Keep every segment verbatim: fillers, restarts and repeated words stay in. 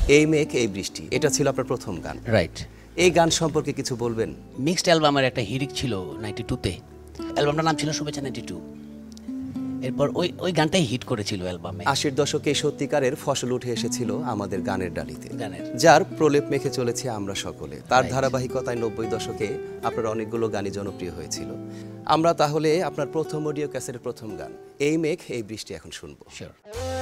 এই মেঘ এই বৃষ্টি, এটা ছিল আপনার প্রথম গান, রাইট। এই গান সম্পর্কে কিছু বলবেন? মিক্সড অ্যালবামের একটা হিরিক ছিল নাইনটি টুতে, অ্যালবামটার নাম ছিল শুভেচ্ছা নাইনটি টু। এরপর ওই ওই গানটাই হিট করেছিল অ্যালবামে। আশির দশকে সত্যিকারের ফসল উঠে এসেছিল আমাদের গানের ডালিতে, গানের যার প্রলেপ মেখে চলেছে আমরা সকলে। তার ধারাবাহিকতায় নব্বই দশকে আপনার অনেকগুলো গানই জনপ্রিয় হয়েছিল। আমরা তাহলে আপনার প্রথম অডিও ক্যাসেটের প্রথম গান এই মেঘ এই বৃষ্টি এখন শুনবো। শিওর।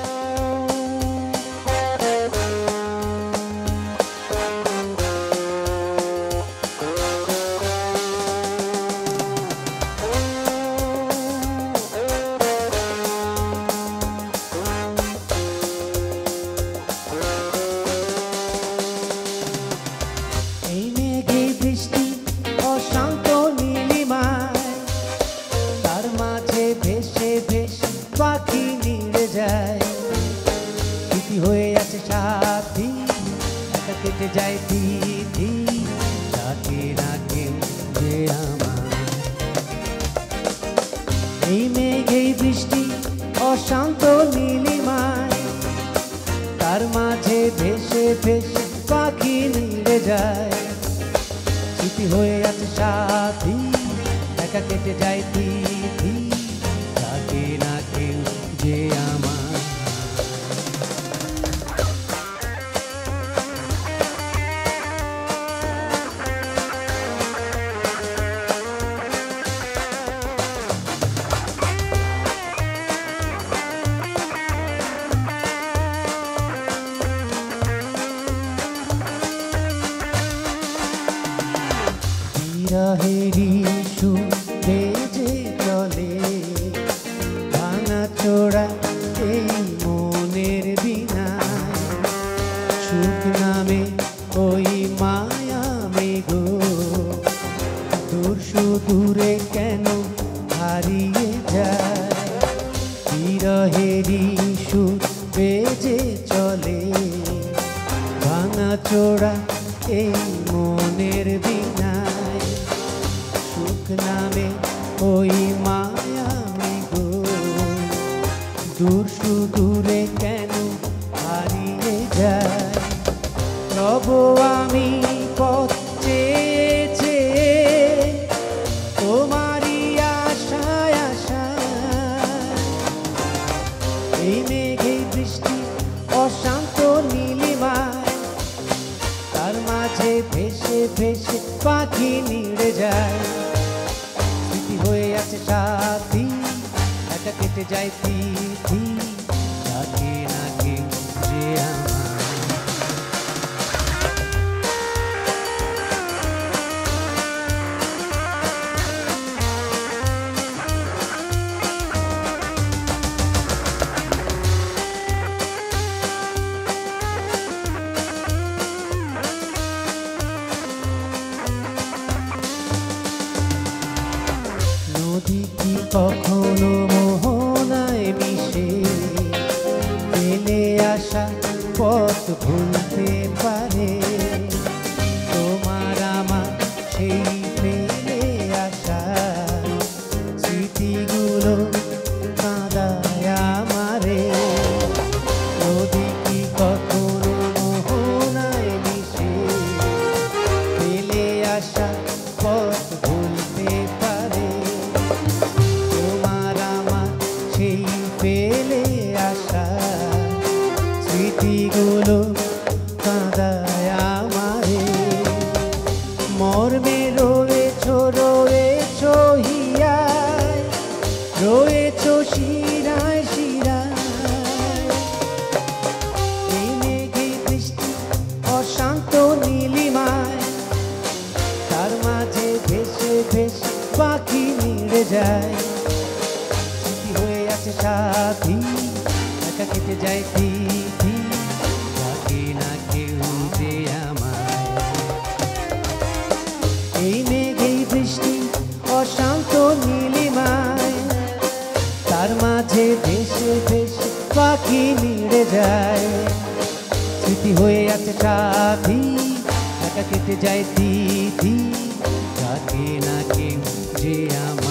যায় দিদি ডাকে না কেউ যে আমার, এই মেঘ এই বৃষ্টি অশান্ত নীলিমায়, তার মাঝে ভেসে ভেসে পাখি নিড়ে যায়। স্মৃতি হয়ে আছে সাথী, একা কেটে যায় দিদি ডাকে না কেউ যে আমার। বিরহেরি সুর বেজে চলে ভাঙা চোরা এই মনের বিনায়, সুখ নামে ওই মায়া মেঘ দূর সুদূরে কেন হারিয়ে যায়। বিরহেরি সুর বেজে চলে ভাঙা চোরা এই মনের বিনায়, সুখ নামে ওই মায়া মেঘ দূর সুদূরে কেন হারিয়ে যায়। তবু আমি পথ চেয়েছে তোমারই আশায় আশায়, এই মেঘ এই বৃষ্টি অশান্ত নীলিমায়, তার মাঝে ভেসে ভেসে পাখি নিড়ে যায়। স্মৃতি হয়ে আছে সাথী, একা কেটে যায় তিথি ডাকে না কেউ যে আমার। নদী কি কখনো মোহনায় মিশে ফেলে আসা পথ ভুলতে পারে? তোমার আমার সেই ফেলে আসা স্মৃতিগুলো কাঁদায় আমারে। নদী কি কখনো মোহনায় মিশে ফেলে আসা পথ ভুলতে পারে? তোমার আমার সেই ফেলে আসা স্মৃতিগুলো কাঁদায় আমারে। মর্মে রয়েছ রয়েছ হিয়ায়, রয়েছ শিরায় শিরায়, এই মেঘে বৃষ্টি অশান্ত নীলিমায়, তার মাঝে ভেসে ভেসে পাখি নিড়ে যায়। স্মৃতি হয়ে আছে সাথী, একা কেটে যায় তিথি ডাকে না কেউ যে আমায়, এই মেঘ এই বৃষ্টি অশান্ত নীলিমায়, তার মাঝে ভেসে ভেসে পাখি নিড়ে যায়। স্মৃতি হয়ে আছে সাথী, একা কেটে যায় তিথি ডাকে না কেউ যে আমার।